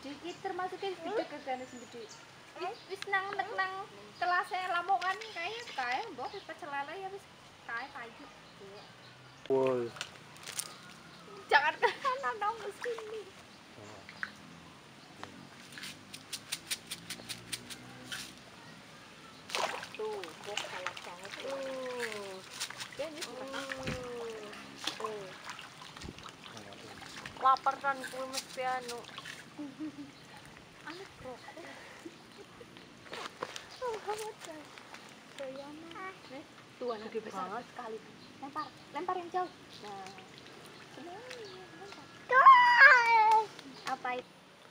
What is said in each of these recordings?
Iki termasuk video gegane sing gede. Wis nang kelasé lamongan kae mbok wis pecelele ya wis kae payu. Wow. Jangan ke kanan dong ke sini. Tuh, kok galak banget tuh. Ya ini Lapar kan kuwi mesti anu. Anu krok. Tuh anak dia besar sekali. Lempar yang jauh. Nah. Apa itu?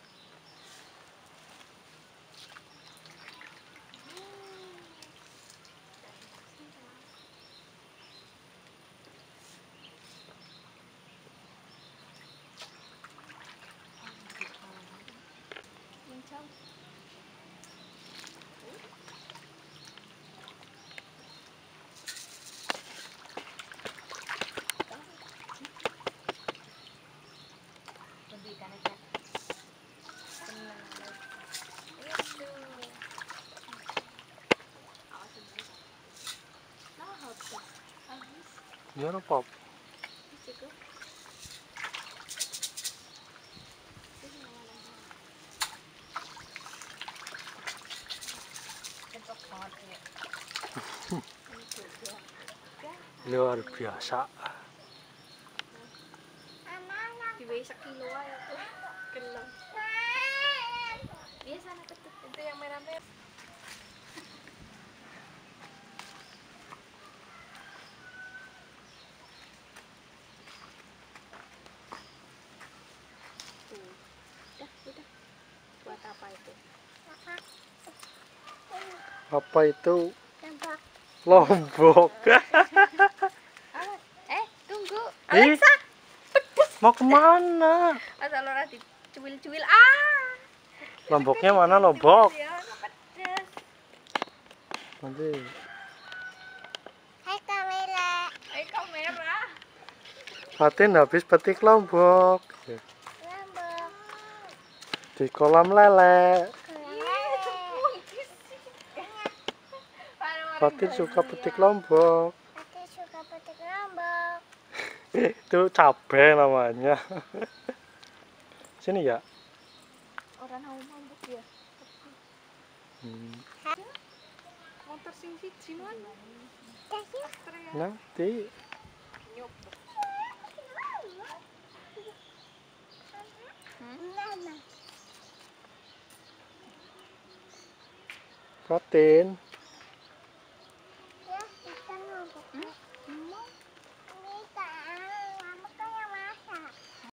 Yang jauh. Gimana Pop? Luar biasa. Diwehi sekilo aja tuh. Gelem. Biasa anak ketut itu yang merah-merah. Udah. Buat apa itu? Apa itu? Tembak. Lombok. Tunggu. Ih, mau kemana? Asal ora dicuil-cuil. Lomboknya mana Lombok? Ya, pedes. Nanti. Hai kamera. Fatin habis petik lombok. Di kolam lele. Fatin suka petik lombok. Itu cabai namanya. Sini ya. Orang mau mabuk ya. Motor sing siji mana? Nanti. Fatin.